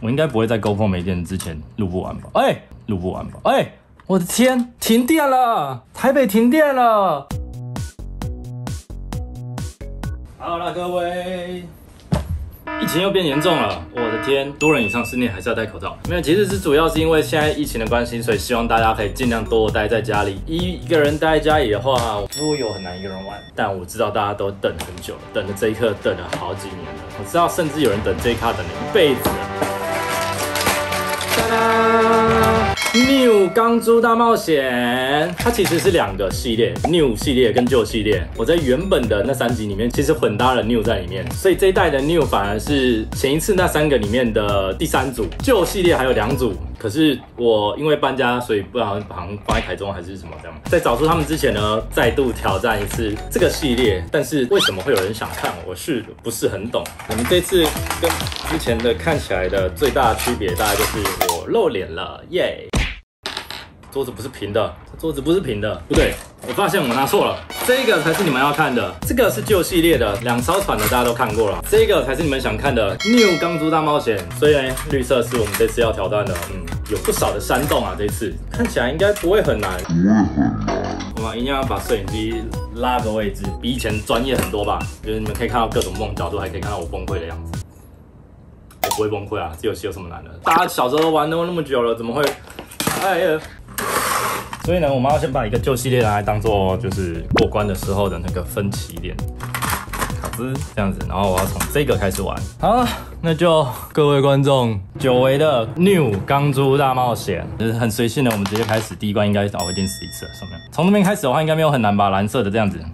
我应该不会在 GoPro 没电之前录不完吧？录不完吧？我的天，停电了！台北停电了！好了，各位。 疫情又变严重了，我的天！多人以上室内还是要戴口罩。没有，其实主要是因为现在疫情的关系，所以希望大家可以尽量多待在家里。一个人待在家里的话，桌游很难一个人玩。但我知道大家都等很久了，等着这一刻等了好几年了。我知道，甚至有人等这一刻等了一辈子了。哒哒 ！New 钢珠大冒险，它其实是2个系列 ，New 系列跟旧系列。我在原本的那3集里面，其实混搭了 New 在里面，所以这一代的 New 反而是前一次那3个里面的第3组，旧系列还有2组。可是我因为搬家，所以不知道好像放在台中还是什么这样。在找出他们之前呢，再度挑战一次这个系列。但是为什么会有人想看，我是不是很懂？我们这次跟之前的看起来的最大的区别，大概就是我露脸了，耶！ 桌子不是平的，桌子不是平的，不对，我发现我拿错了，这个才是你们要看的，这个是旧系列的，2艘船的大家都看过了，这个才是你们想看的 New 钢珠大冒险。所以呢，绿色是我们这次要挑战的，有不少的山洞啊，这次看起来应该不会很难，我们一定要把摄影机拉个位置，比以前专业很多吧，就是你们可以看到各种不同角度，还可以看到我崩溃的样子。我不会崩溃啊，这游戏有什么难的？大家小时候玩那么久了，怎么会？哎呀！ 所以呢，我们要先把一个旧系列拿来当做就是过关的时候的那个分歧点，卡兹这样子，然后我要从这个开始玩。好，那就各位观众，久违的 New 钢珠大冒险，就是很随性的，我们直接开始。第一关应该我已经死一次了，上面从那边开始的话，应该没有很难吧？蓝色的这样子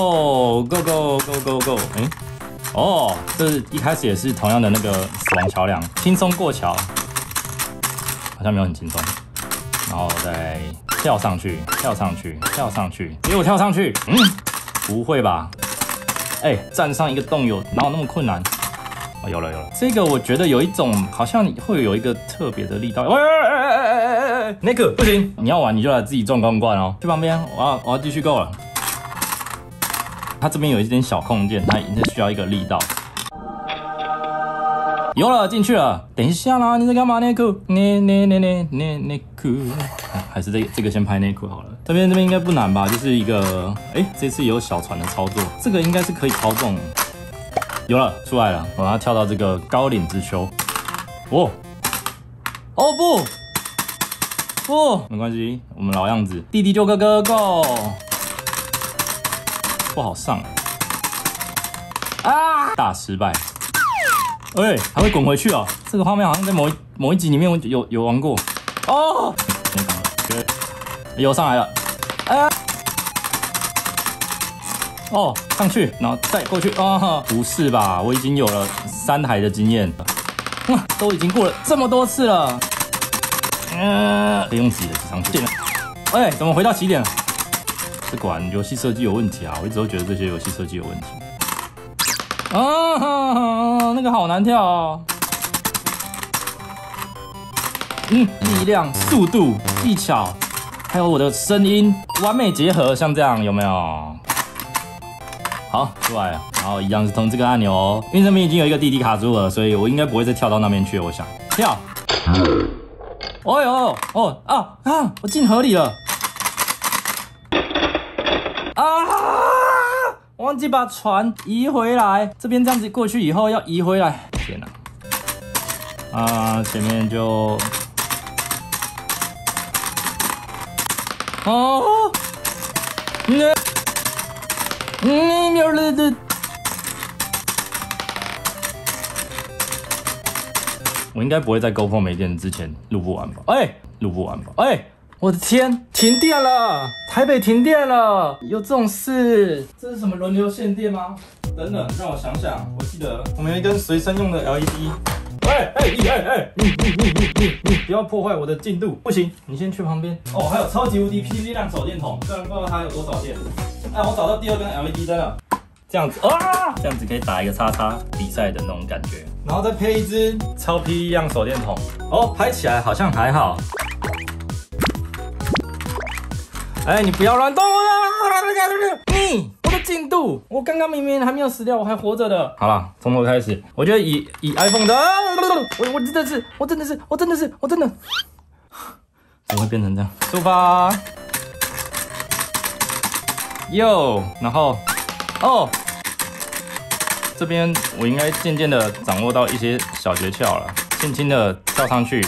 ，Go Go Go Go Go Go， 哦，这是一开始也是同样的那个死亡桥梁，轻松过桥，好像没有很轻松，然后再。 跳上去，跳上去，跳上去，给我跳上去！不会吧？站上一个洞哪有那么困难？哦，有了。这个我觉得有一种好像会有一个特别的力道。那个不行，你要玩你就来自己壮冠哦。去旁边，我要继续够了。它这边有一点小空间，它需要一个力道。 有了，进去了。等一下啦，你在干嘛？内裤，内裤，还是这个先拍内裤好了。这边应该不难吧？就是一个，这次有小船的操作，这个应该是可以操纵。有了，出来了，我要跳到这个高岭之丘。哦不，没关系，我们老样子，弟弟救哥哥 ，Go！ 不好上啊！大失败。 还会滚回去哦！这个画面好像在某一集里面有玩过哦。游上来了，上去，然后再过去啊！不是吧？我已经有了3台的经验，都已经过了这么多次了。可以用挤的挤上去。怎么回到起点了？这果然游戏设计有问题啊！我一直都觉得这些游戏设计有问题。 那个好难跳哦。力量、速度、技巧，还有我的声音完美结合，像这样有没有？好，出来了，然后一样是通这个按钮哦。因为这边已经有一个弟弟卡住了，所以我应该不会再跳到那边去。我想跳。我进河里了。忘记把船移回来，这边这样子过去以后要移回来。天哪！前面就我应该不会在 GoPro 没电之前录不完吧？录不完吧？我的天，停电了！台北停电了，有这种事？这是什么轮流限电吗？等等，让我想想，我记得我们有一根随身用的 LED。你不要破坏我的进度，不行，你先去旁边。还有超级无敌霹雳亮手电筒，虽然不知道它有多少电。我找到第2根 LED 灯了，这样子这样子可以打一个叉叉比赛的那种感觉，然后再配一支超霹雳亮手电筒。拍起来好像还好。 你不要乱动我了！我的进度？我刚刚明明还没有死掉，我还活着的。好了，从头开始。我觉得以 iPhone 的，我真的怎么会变成这样？出发。哟，然后哦，这边我应该渐渐的掌握到一些小诀窍了，轻轻的跳上去。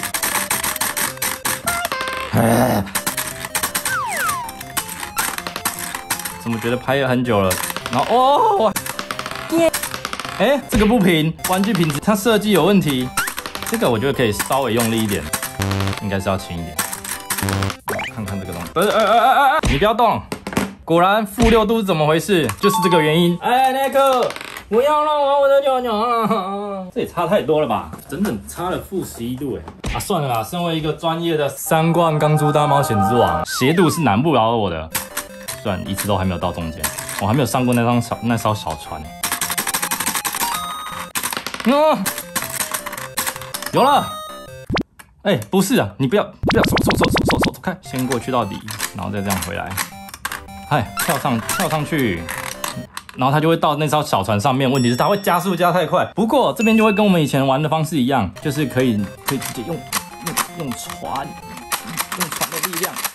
怎么觉得拍了很久了？然后哦，这个不平，玩具品质它设计有问题。这个我觉得可以稍微用力一点，应该是要轻一点。看看这个东西，你不要动。果然负6度是怎么回事？就是这个原因。那个，不要让我的脚脚，这也差太多了吧？整整差了负11度哎！算了啦，身为一个专业的3冠钢珠大冒险之王，斜度是难不倒我的。虽然一次都还没有到中间，我还没有上过那艘小船。有了。不是啊，你不要手开，先过去到底，然后再这样回来。跳上去，然后它就会到那艘小船上面。问题是它会加速加太快。不过这边就会跟我们以前玩的方式一样，就是可以直接用船的力量。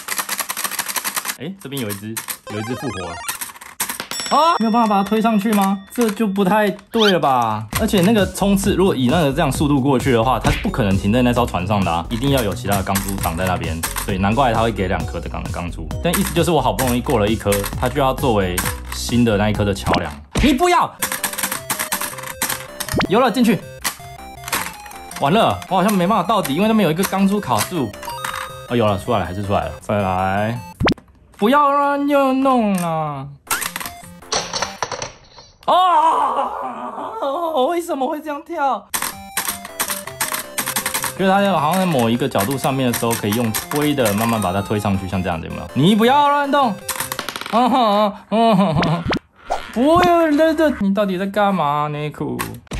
这边有一只复活了。没有办法把它推上去吗？这就不太对了吧？而且那个冲刺，如果以那个这样速度过去的话，它是不可能停在那艘船上的啊，一定要有其他的钢珠挡在那边。所以难怪它会给2颗的钢珠。但意思就是我好不容易过了1颗，它就要作为新的那一颗的桥梁。你不要！有了，进去。完了，我好像没办法到底，因为那边有一个钢珠卡住。有了，出来了，还是出来了。再来，不要乱弄啊！为什么会这样跳？就是它好像在某一个角度上面的时候，可以用推的慢慢把它推上去，像这样子，有没有？你不要乱动！不要你到底在干嘛？内裤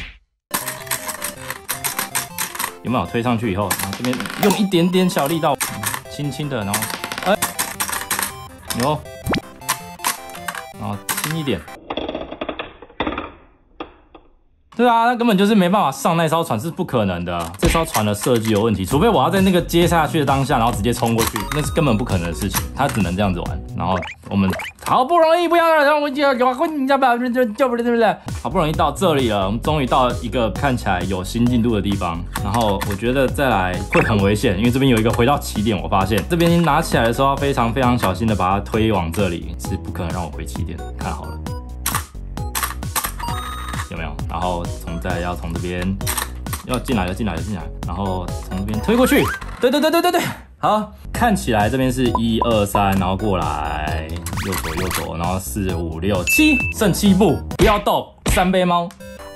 有没有推上去以后，然后这边用一点点小力道，轻轻的，然后然后轻一点。对啊，那根本就是没办法上那艘船，是不可能的。这艘船的设计有问题，除非我要在那个接下去的当下，然后直接冲过去，那是根本不可能的事情。它只能这样子玩。然后我们好不容易不要让我好不容易到这里了，我们终于到了一个看起来有新进度的地方。然后我觉得再来会很危险，因为这边有一个回到起点，我发现这边拿起来的时候要非常非常小心的把它推往这里，是不可能让我回起点。看好了。有没有？然后再要从这边要进来了，然后从这边推过去。对，好，看起来这边是1、2、3，然后过来，右左，然后4、5、6、7，剩7步，不要动，3杯猫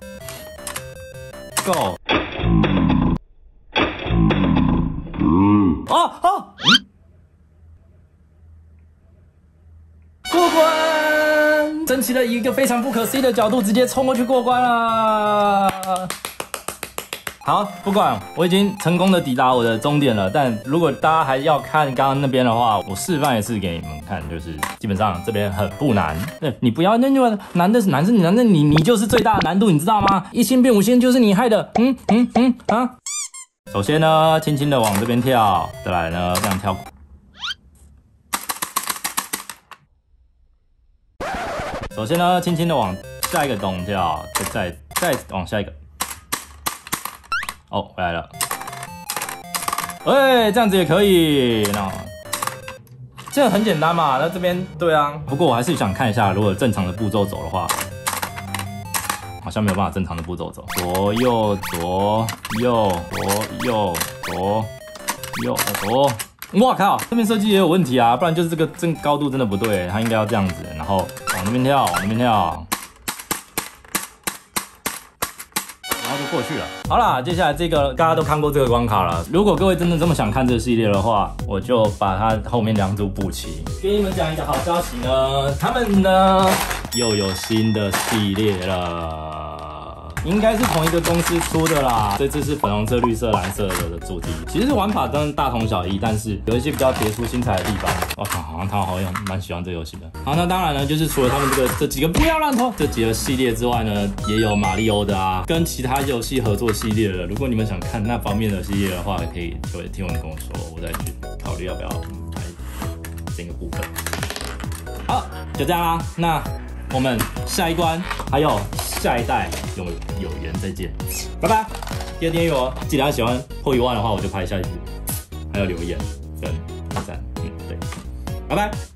，Go。过关！神奇的一个非常不可思议的角度，直接冲过去过关了。好，不管，我已经成功的抵达我的终点了。但如果大家还要看刚刚那边的话，我示范一次给你们看，就是基本上这边很不难。你不要那就难的是你就是最大的难度，你知道吗？1星变5星就是你害的。首先呢，轻轻的往这边跳，再来呢这样跳。首先呢，轻轻的往下一个洞跳，再往下一个。回来了。这样子也可以。那这样很简单嘛。那这边对啊，不过我还是想看一下，如果正常的步骤走的话，好像没有办法正常的步骤走。左右左右左右左右左。哇靠，这边设计也有问题啊，不然就是这个高度真的不对，它应该要这样子，然后往那边跳，然后就过去了。好啦，接下来这个大家都看过这个关卡了。如果各位真的这么想看这个系列的话，我就把它后面2组补齐。给你们讲一个好消息呢，他们呢又有新的系列了。 应该是同一个公司出的啦。这次是粉红色、绿色、蓝色的主题，其实玩法当然大同小异，但是有一些比较别出心裁的地方。我靠，好像蛮喜欢这个游戏的。好，那当然呢，就是除了他们这几个不要乱拖这几个系列之外呢，也有马里欧的啊，跟其他游戏合作系列的。如果你们想看那方面的系列的话，可以就听我跟我说，我再去考虑要不要拍这个部分。好，就这样啦。那我们下一关还有下一代有缘再见，拜拜！记得订阅我，记得要喜欢破1万的话，我就拍下一部，还有留言跟点赞，对，拜拜。